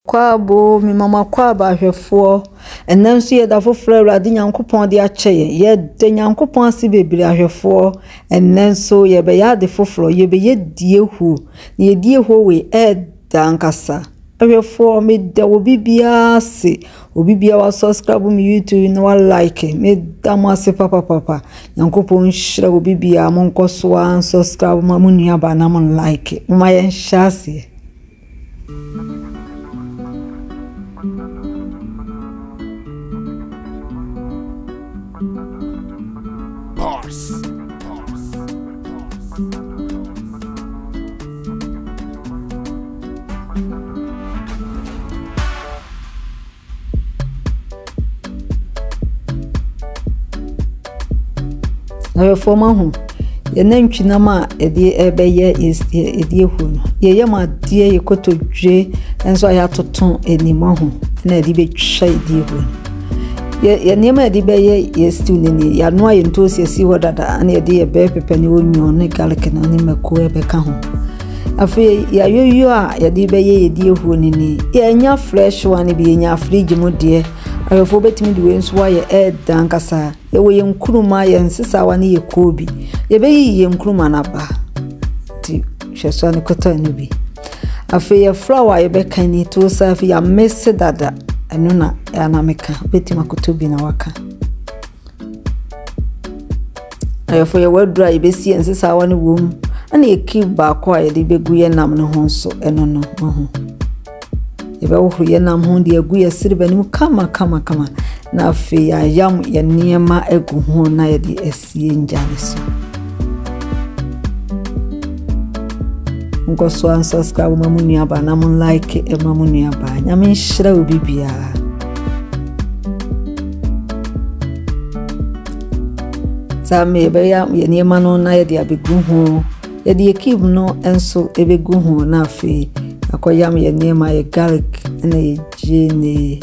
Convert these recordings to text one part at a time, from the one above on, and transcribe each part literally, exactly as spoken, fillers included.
Kwabo mi mama kwaba ahwefo enam so ye da foforo awrade nyankopon de akyeye ye de nyankopon ase bebre ahwefo enam so ye be ya de foforo ye be ye die hu ye die hu we e dankasa ahwefo me de obi bia se obi bia wa subscribe mi YouTube no wa like me da mo ase papa papa nyankopon hira obi bia mo nkoso an subscribe ma mo nua ba na mo like ma ye nhase. Pause. Na forma hu ye nantwina ma ede ebeye ede hu no ye ye ma de ye kotodwe enso ya toton enimo hu na ede betwa ede hu ye ye nema ede beye ye stew ni ya no aye ntosi esi hodada na ede ye be pepe ni onyo ne garlic na ni mako e be ka ho afi ya yoyo a ye de beye ede hu ni ni ye nya fresh one bi nya fridge mu de ayofo betimi de wenso aye e dankasa ye wo ye nkuruma ye nsisa wane ye kobi ye be ye nkuruma na ba ti hweso ne kota ni bi afi ye flour ye be kan ni Tuo-zafi ya mess dada enu na ana meka betimi akotobi na waka ayofo ye wadura ye be si nsisa wane wom ana ye ki ba kwa ye de begu ye nam ne ho so eno no ho ebe wo ye nam ho de agu ye siriba ni kama kama kama na afi ya yam ye niema egu ho na ye de asie njane so ngo so an subscribe ma munu aba na mun like e ma munu aba nyame nhira obi bia zame ebe ya ye niema no na ye de abegu ho ye de keep no enso ebegu ho na afi akoyam ye niema ye garlic na ye jene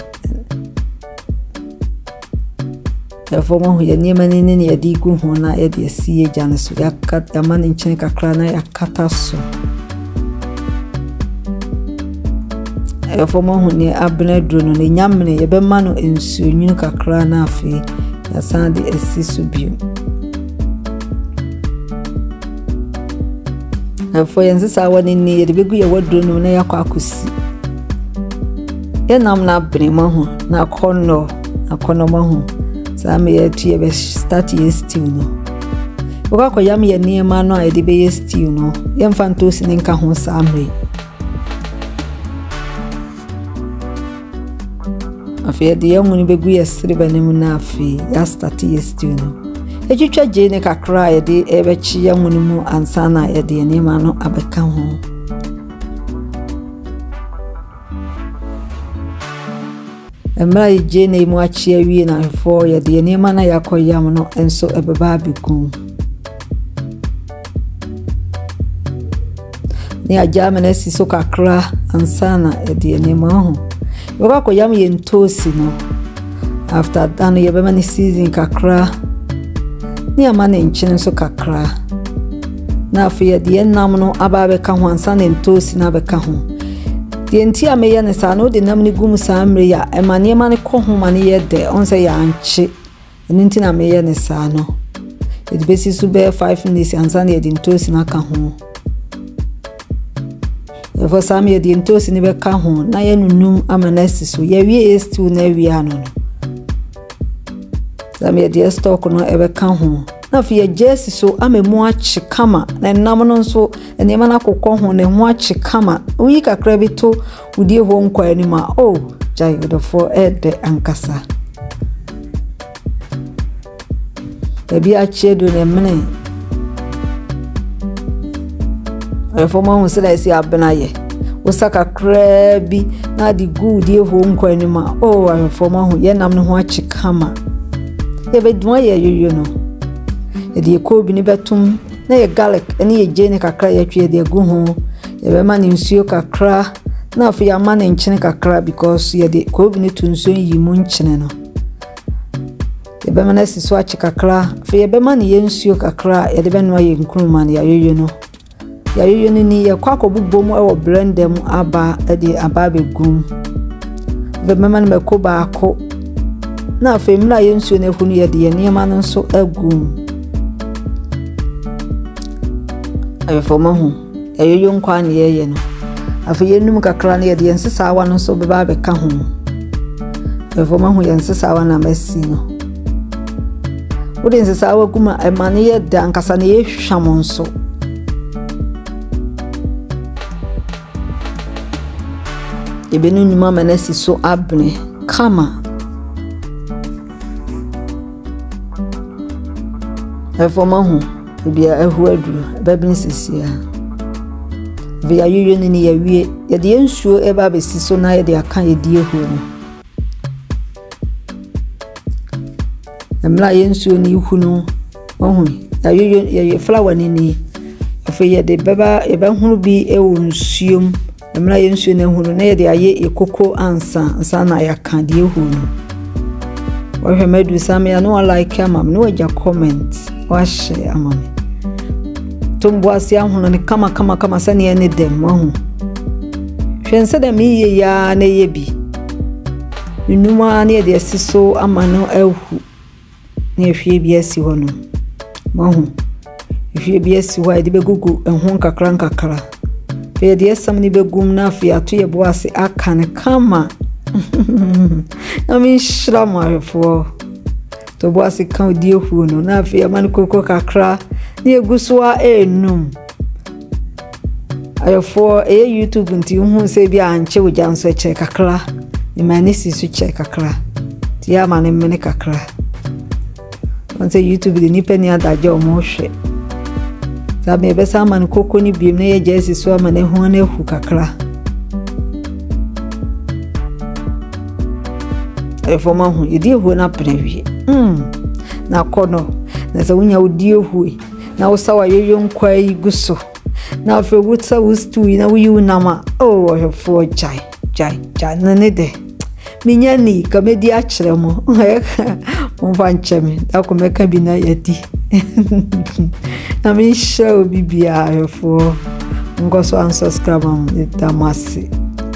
e fomo hu ye niema ni ni ye di gu hu na ye de sie jane so ya kat ya man nchen kakra na ya kata so e fomo hu ni abna duro no nyamne ye be ma no ensuo nyunu kakra na afi ya san de esi so bio for yensa wani ni ye de begu ye waduro no na yakwa akosi ye nam na brema ho na kono na kono ma ho sa me ye tie be start ye stew no oka ko yam ye niema no a de be ye stew no ye mfantosi ni nka ho sa amre afi de ye nguni begu ye sriba ni mu na afi ya start ye stew no ejutwa je ne kakra ye de ebechi ya nguni mu ansana ye de niema no abeka ho emra je ne mu achi awie na fo ye de niema na yakoyam no enso ebeba abikum ni ajama na siso kakra ansana ye de niema ho yoka koyam ye ntosi no after that ye be mani season kakra ni amane nchene so kakra na afi ye de nam no aba be ka ho ansa na ntosi na be ka ho de nti ameye ne sa no de nam ni gum sa amre ya emane mane ko ho mane ye de onse ya anche eni nti na ameye ne sa no e de besi su be five minutes ansa na ye de ntosi na ka ho e fo sa me de ntosi ni be ka ho na ye nunum amanasi so ye wie stew na wie ano no zame de stock no ebe ka ho na fi ye jesi so amemu achi kama na nam no so enema na kokko ho ne ho achi kama uyi kakra bi to udie ho nkwa ani ma oh jai the for ede ankasa ebi achi do ne mene e fo ma ho se la si abena ye usaka kakra bi na di good ye ho nkwa ani ma oh e fo ma ho ye nam no ho achi kama ebe dwa ye yoyo no e de kobi ni betum na ye garlic eni ye jene kakra ye twe de gu ho ye be ma ni nsuo kakra na afi ya ma ni nchene kakra because ye de kobi ni tunso yi mu nchene no ye be ma na siso achi kakra afi ye be ma ni ye nsuo kakra ye de be no ye nkruma ni ya yoyo no ya yoyo ni ni ye kwa ko bubbo mu e wo blender mu aba e de aba be gum Ve mema no meko baako. Na afa mra ye nsuo na ehunu ye de ye niema no so agum. Ayefo mahu. Eyoyo nkwa na ye ye no. Afa ye num kakra na ye de nsesa awa no so beba beka ho. Ayefo mahu ye nsesa awa na masi no. Wode nsesa awa kuma emane ye da nkasa na ye hwam nso. Ebenu nyuma manasi so abne kama. Ayefo mahu bia ehu adu babin sisia. Via yoyo ni ye wie ye de nsuo e ba besi so na ye de aka ye die hu no. Emla ye nsuo ni hu no ohu ya yoyo ye flower ni ni afa ye de baba e ba hunu bi e wo nsuom. Emla ye nsuo na hu no na ye de aye ekoko ansa ansa na ya ka die hu no. Wa hwe madu sam ya no like amam no ja comment wa share amam. Tumbuasi ahono ne kama kama kama sane ene dem ahu. Hwense da mi ye ya na ye bi. Numa na ye de asiso amano ahu. Na ehwie bi asi hono. Mahu. Ehwie bi asi wa de begugu enho kakra nkakra. Fe de esam ni begum na afi ato ye boase aka ne kama. Na mi shra marefo. To boase kan die hu no na afi amane koko kakra. Ni egusua enum. Ayofo e YouTube nti hu se bia anche ojanso eche kakra. Ni manisi su che kakra. Ti ya mane mene kakra. Onse YouTube de nipa ni adaje omo hwe. Sa me be sa man koko ni biem na ye jesi so amane hu na ehu kakra. Ayofo ma hu yedi ehu na prewie. Mm. Na kono na sa wunya odi ehu. Na usawa yoyo nkwa iguso na afa wutsa wustu na wuyu nama oh ohefo chai chai chai na ne de minya ni kamedi a kire mo mo vancheme da ko meka bi na yadi na mi show bibia ohefo ngoso unsubscribe am damasi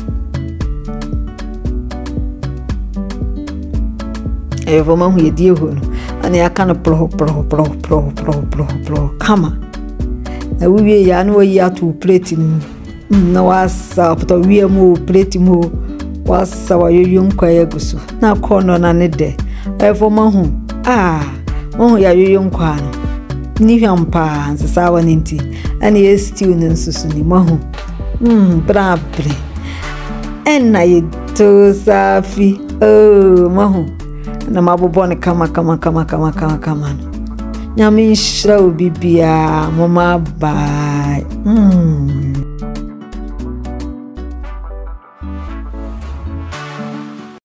e voma hu yedi hu no ani akana pro pro pro pro pro pro pro kama na wiwe ya no yi atu plate ni na wasa poto wiwe mo plate mo wasa wa yoyo nkwa yeguso na kono na ne de efo mahu ah mo ya yoyo nkwa no ni hwampa nsesa wa nti ani ye stew ni nsusu ni mahu mm brabre enna ye Tuo-zafi oh mahu na mabobone kama kama kama kama kama kama nyame nshira obibia mama bye mm